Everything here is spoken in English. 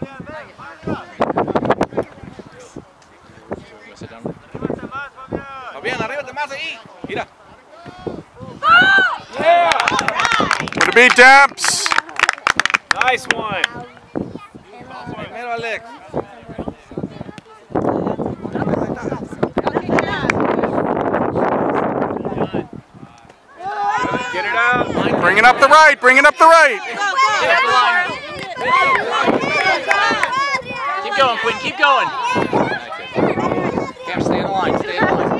Fabián, arriba más ahí. Mira. Way to be, Damps. Nice one. Primero, Alex. Get it out. Bring it up the right. Bring it up the right. Keep going, Quinn. Keep going. Cam, stay in the line. Stay in the line.